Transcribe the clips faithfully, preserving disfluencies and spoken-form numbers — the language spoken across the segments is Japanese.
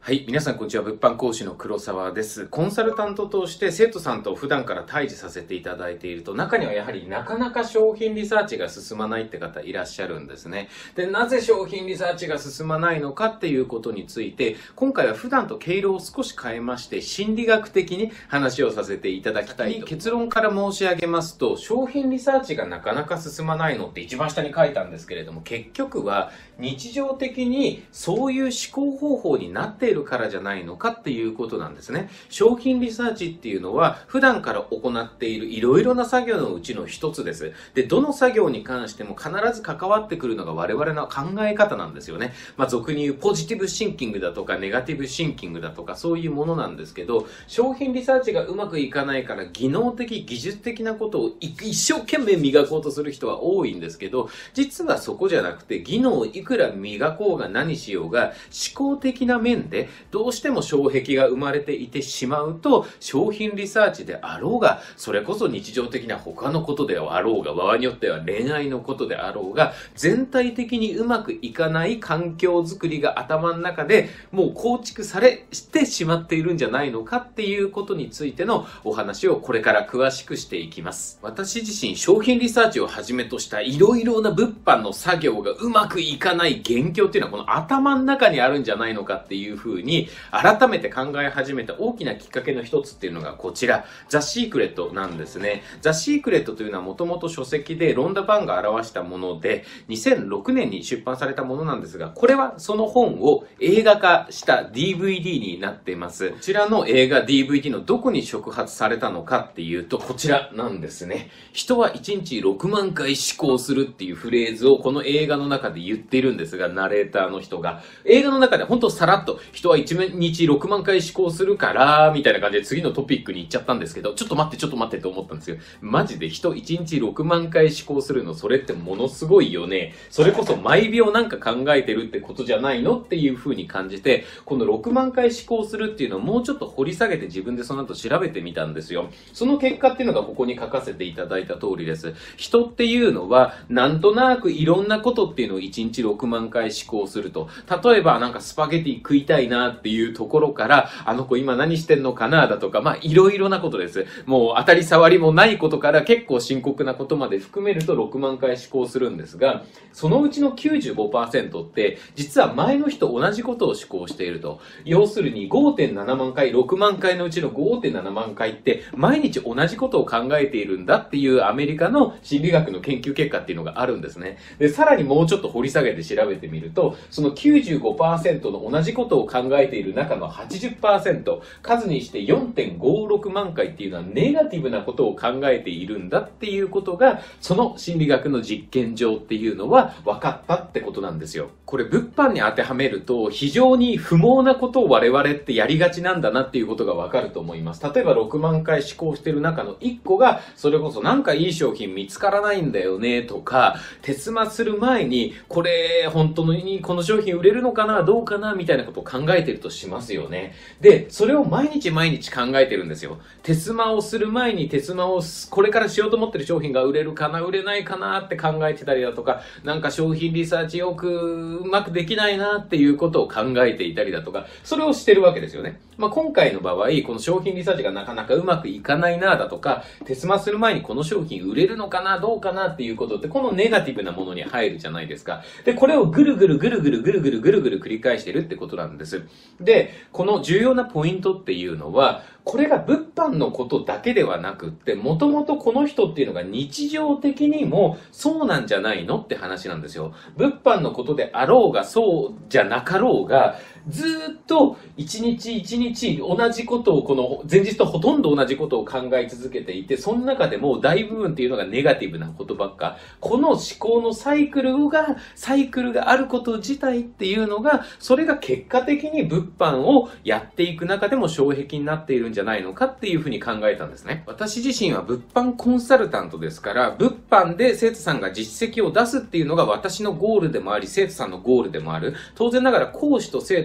はい。皆さん、こんにちは。物販講師の黒沢です。コンサルタントとして生徒さんと普段から対峙させていただいていると、中にはやはりなかなか商品リサーチが進まないって方いらっしゃるんですね。で、なぜ商品リサーチが進まないのかっていうことについて、今回は普段と毛色を少し変えまして、心理学的に話をさせていただきたいと。結論から申し上げますと、商品リサーチがなかなか進まないのって一番下に書いたんですけれども、結局は日常的にそういう思考方法になっているからじゃないのかっていうことなんですね。商品リサーチっていうのは普段から行っているいろいろな作業のうちの一つです。で、どの作業に関しても必ず関わってくるのが我々の考え方なんですよね。まあ俗に言うポジティブシンキングだとかネガティブシンキングだとかそういうものなんですけど、商品リサーチがうまくいかないから技能的技術的なことを一生懸命磨こうとする人は多いんですけど、実はそこじゃなくて技能をいくら磨こうが何しようが思考的な面でどうしても障壁が生まれていてしまうと、商品リサーチであろうが、それこそ日常的な他のことであろうが、場合によっては恋愛のことであろうが、全体的にうまくいかない環境づくりが頭の中でもう構築されてしまっているんじゃないのかっていうことについてのお話をこれから詳しくしていきます。私自身商品リサーチをはじめとしたいろいろな物販の作業がうまくいかない元凶っていうのはこの頭の中にあるんじゃないのかっていうふうに改めて考え始めた大きなきっかけの一つっていうのがこちら、ザ・シークレットなんですね。ザ・シークレットというのはもともと書籍でロンダ・バンが表したもので、にせんろくねんに出版されたものなんですが、これはその本を映画化した ディーブイディー になっています。こちらの映画 ディーブイディー のどこに触発されたのかっていうと、こちらなんですね。人はいちにちろくまんかい思考するっていうフレーズをこの映画の中で言っているんですが、ナレーターの人が。映画の中で本当さらっと、人はいちにちろくまんかい思考するから、みたいな感じで次のトピックに行っちゃったんですけど、ちょっと待ってちょっと待ってって思ったんですよ。マジで人いちにちろくまんかい思考するの、それってものすごいよね。それこそ毎秒なんか考えてるってことじゃないのっていう風に感じて、このろくまんかい思考するっていうのをもうちょっと掘り下げて自分でその後調べてみたんですよ。その結果っていうのがここに書かせていただいた通りです。人っていうのは、なんとなくいろんなことっていうのをいちにちろくまんかい思考すると。例えばなんかスパゲティ食いたいなっていうところから、あの子今何してんのかなだとか、まあいろいろなことです。もう当たり障りもないことから結構深刻なことまで含めるとろくまんかい思考するんですが、そのうちの きゅうじゅうごパーセント って実は前の日と同じことを思考していると。要するに ごてんななまんかい、ろくまんかいのうちの ごてんななまんかいって毎日同じことを考えているんだっていうアメリカの心理学の研究結果っていうのがあるんですね。で、さらにもうちょっと掘り下げて調べてみると、その きゅうじゅうごパーセント の同じことを考えている中の はちじゅっパーセント、数にして よんてんごろくまんかいっていうのはネガティブなことを考えているんだっていうことが、その心理学の実験上っていうのは分かったってことなんですよ。これ物販に当てはめると非常に不毛なことを我々ってやりがちなんだなっていうことが分かると思います。例えばろくまんかい思考してる中のいっこが、それこそなんかいい商品見つからないんだよねとか、手スマする前にこれ本当にこの商品売れるのかなどうかなみたいなことを考えてるとしますよね。で、それを毎日毎日考えてるんですよ。手スマをする前に手スマをこれからしようと思ってる商品が売れるかな売れないかなって考えてたりだとか、なんか商品リサーチよくうまくできないなっていうことを考えていたりだとか、それをしてるわけですよね。まあ、今回の場合、この商品リサーチがなかなかうまくいかないなだとか、手スマする前にこの商品売れるのかなどうかなっていうことって、このネガティブなものに入るじゃないですか。で、これをぐるぐるぐるぐるぐるぐるぐるぐる繰り返してるってことなんです。で、この重要なポイントっていうのは、これが物販のことだけではなくって、もともとこの人っていうのが日常的にもそうなんじゃないのって話なんですよ。物販のことであろうがそうじゃなかろうが、ずーっと一日一日同じことをこの前日とほとんど同じことを考え続けていて、その中でも大部分っていうのがネガティブなことばっか。この思考のサイクルが、サイクルがあること自体っていうのが、それが結果的に物販をやっていく中でも障壁になっているんじゃないのかっていうふうに考えたんですね。私自身は物販コンサルタントですから、物販で生徒さんが実績を出すっていうのが私のゴールでもあり、生徒さんのゴールでもある。当然ながら講師と生徒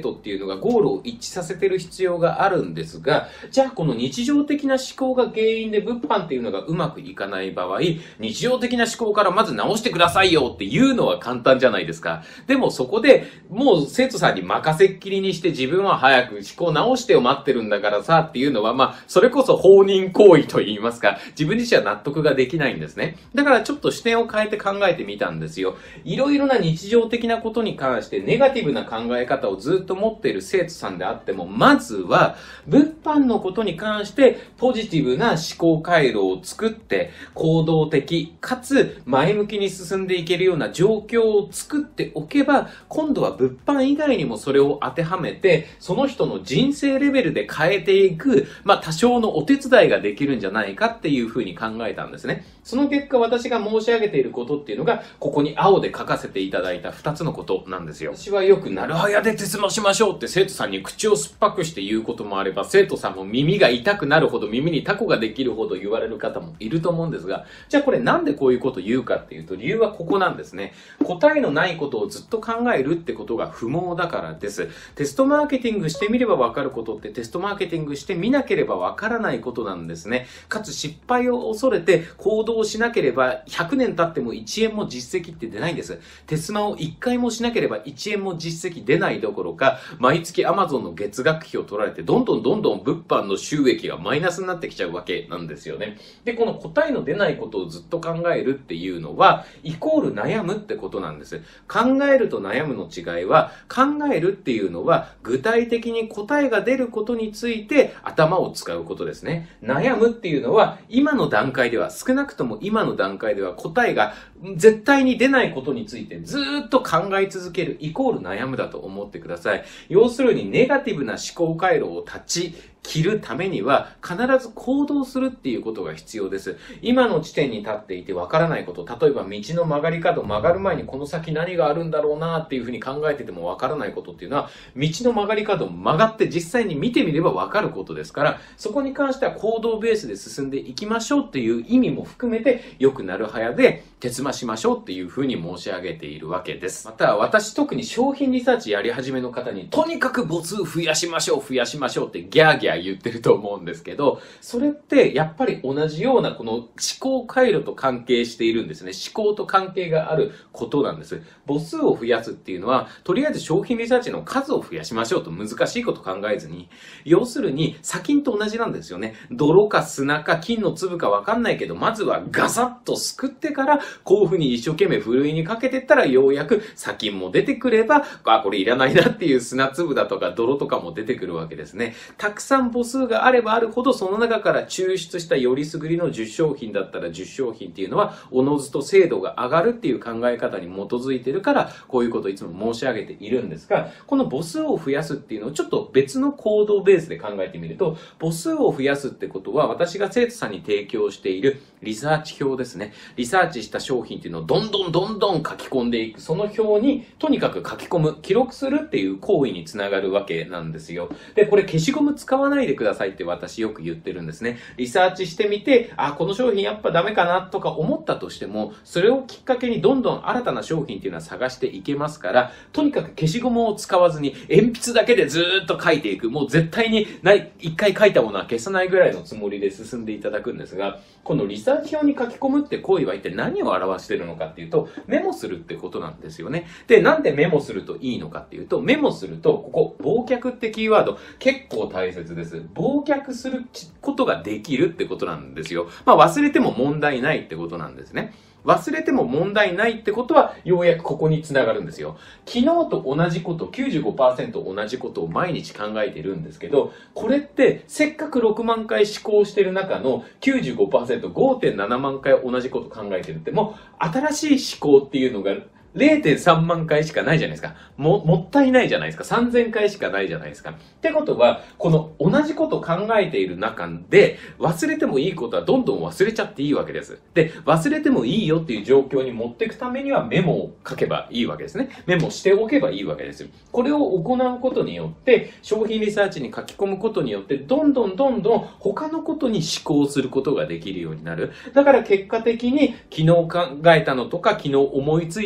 トっていうのがゴールを一致させてる必要があるんですが、じゃあこの日常的な思考が原因で物販っていうのがうまくいかない場合、日常的な思考からまず直してくださいよっていうのは簡単じゃないですか。でもそこでもう生徒さんに任せっきりにして自分は早く思考直してを待ってるんだからさっていうのは、まあそれこそ放任行為と言いますか、自分自身は納得ができないんですね。だからちょっと視点を変えて考えてみたんですよ。いろいろな日常的なことに関してネガティブな考え方をずっと持っている生徒さんであっても、まずは物販のことに関してポジティブな思考回路を作って行動的かつ前向きに進んでいけるような状況を作っておけば、今度は物販以外にもそれを当てはめてその人の人生レベルで変えていく、まあ多少のお手伝いができるんじゃないかっていうふうに考えたんですね。その結果私が申し上げていることっていうのがここに青で書かせていただいたふたつのことなんですよ。私はよくなるはやで鉄もしましょうって生徒さんに口を酸っぱくして言うこともあれば、生徒さんも耳が痛くなるほど耳にタコができるほど言われる方もいると思うんですが、じゃあこれなんでこういうことを言うかっていうと、理由はここなんですね。答えのないことをずっと考えるってことが不毛だからです。テストマーケティングしてみればわかることってテストマーケティングしてみなければわからないことなんですね。かつ失敗を恐れて行動しなければひゃくねん経ってもいちえんも実績って出ないんです。テスマをいっかいもしなければいちえんも実績出ないどころか、毎月 Amazon の月額費を取られてどんどんどんどん物販の収益がマイナスになってきちゃうわけなんですよね。で、この答えの出ないことをずっと考えるっていうのはイコール悩むってことなんです。考えると悩むの違いは、考えるっていうのは具体的に答えが出ることについて頭を使うことですね。悩むっていうのは今の段階では、少なくとも今の段階では答えが絶対に出ないことについてずーっと考え続けるイコール悩むだと思ってください。要するにネガティブな思考回路を断ち切るためには必ず行動するっていうことが必要です。今の地点に立っていてわからないこと、例えば道の曲がり角曲がる前にこの先何があるんだろうなっていうふうに考えててもわからないことっていうのは、道の曲がり角を曲がって実際に見てみればわかることですから、そこに関しては行動ベースで進んでいきましょうっていう意味も含めて、よくなるはやで鉄間しましょうっていうふうに申し上げているわけです。また私特に商品リサーチやり始めの方にとにかく母数増やしましょう増やしましょうってギャーギャー言ってると思うんですけど、それってやっぱり同じようなこの思考回路と関係しているんですね。思考と関係があることなんです。母数を増やすっていうのは、とりあえず商品リサーチの数を増やしましょうと難しいこと考えずに、要するに砂金と同じなんですよね。泥か砂か金の粒かわかんないけど、まずはガサッとすくってから、こういうふうに一生懸命ふるいにかけてったらようやく砂金も出てくれば、あ、これいらないなっていう砂粒だとか泥とかも出てくるわけですね。たくさん母数があればあるほど、その中から抽出したよりすぐりのじゅっしょうひんだったらじゅっしょうひんっていうのはおのずと精度が上がるっていう考え方に基づいてるから、こういうことをいつも申し上げているんですが、この母数を増やすっていうのをちょっと別の行動ベースで考えてみると、母数を増やすってことは、私が生徒さんに提供しているリサーチ表ですね。リサーチした商品っていうのをどんどんどんどん書き込んでいく。その表にとにかく書き込む、記録するっていう行為につながるわけなんですよ。で、これ消しゴム使わないでくださいって私よく言ってるんですね。リサーチしてみて、あ、この商品やっぱダメかなとか思ったとしても、それをきっかけにどんどん新たな商品っていうのは探していけますから、とにかく消しゴムを使わずに鉛筆だけでずーっと書いていく。もう絶対にない一回書いたものは消さないぐらいのつもりで進んでいただくんですが、このリサーチ表に書き込むって行為は一体何を表しているのかっていうと、メモするってことなんですよね。で、なんでメモするといいのかっていうと、メモすると、ここ、忘却ってキーワード結構大切です。忘却することができるってことなんですよ。まあ忘れても問題ないってことなんですね。忘れても問題ないってことは、ようやくここにつながるんですよ。昨日と同じこと、きゅうじゅうごパーセント 同じことを毎日考えているんですけど、これってせっかくろくまんかい思考してる中の きゅうじゅうごパーセント、ごてんななまんかい同じこと考えてるって、もう新しい思考っていうのがれいてんさんまんかいしかないじゃないですか。も、もったいないじゃないですか。さんぜんかいしかないじゃないですか。ってことは、この同じこと考えている中で、忘れてもいいことはどんどん忘れちゃっていいわけです。で、忘れてもいいよっていう状況に持っていくためにはメモを書けばいいわけですね。メモしておけばいいわけですよ。これを行うことによって、商品リサーチに書き込むことによって、どんどんどんどん他のことに思考することができるようになる。だから結果的に、昨日考えたのとか、昨日思いついたの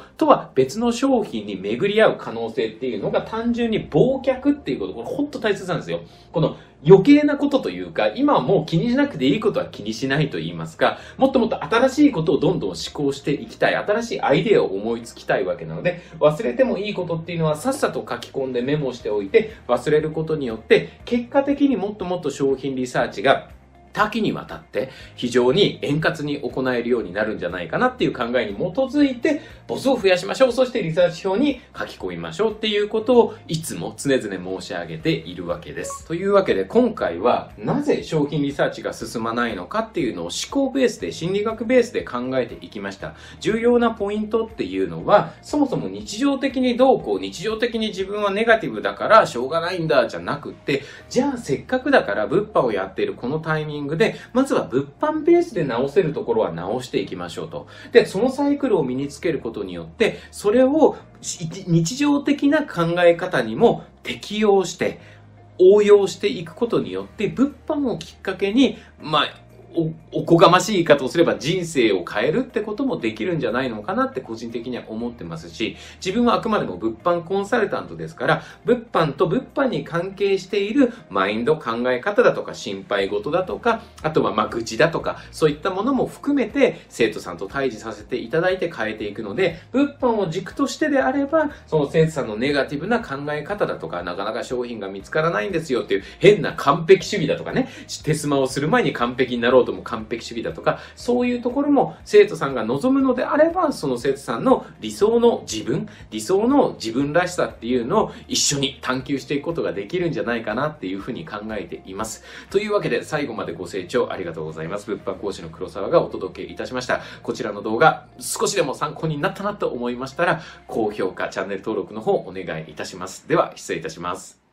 とは別の商品に巡り合う可能性っていうのが単純に忘却っていうこと、これほんと大切なんですよ。この余計なことというか、今はもう気にしなくていいことは気にしないと言いますか、もっともっと新しいことをどんどん思考していきたい、新しいアイデアを思いつきたいわけなので、忘れてもいいことっていうのはさっさと書き込んでメモしておいて、忘れることによって、結果的にもっともっと商品リサーチが多岐にわたって非常に円滑に行えるようになるんじゃないかなっていう考えに基づいて、ボスを増やしましょう。そしてリサーチ表に書き込みましょうっていうことをいつも常々申し上げているわけです。というわけで今回はなぜ商品リサーチが進まないのかっていうのを思考ベースで心理学ベースで考えていきました。重要なポイントっていうのは、そもそも日常的にどうこう、日常的に自分はネガティブだからしょうがないんだじゃなくって、じゃあせっかくだから物販をやっているこのタイミングで、まずは物販ベースで直せるところは直していきましょうと。で、そのサイクルを身につけることによって、それを日常的な考え方にも適用して、応用していくことによって、物販をきっかけに、まあ、お、おこがましい言い方をすれば人生を変えるってこともできるんじゃないのかなって個人的には思ってますし、自分はあくまでも物販コンサルタントですから、物販と物販に関係しているマインド、考え方だとか心配事だとか、あとはまあ愚痴だとか、そういったものも含めて生徒さんと対峙させていただいて変えていくので、物販を軸としてであれば、その生徒さんのネガティブな考え方だとか、なかなか商品が見つからないんですよっていう変な完璧主義だとかね、テスマをする前に完璧になろうとも完璧主義だとか、そういうところも生徒さんが望むのであれば、その生徒さんの理想の自分、理想の自分らしさっていうのを一緒に探求していくことができるんじゃないかなっていうふうに考えています。というわけで最後までご清聴ありがとうございます。物販講師の黒沢がお届けいたしました。こちらの動画少しでも参考になったなと思いましたら、高評価、チャンネル登録の方お願いいたします。では失礼いたします。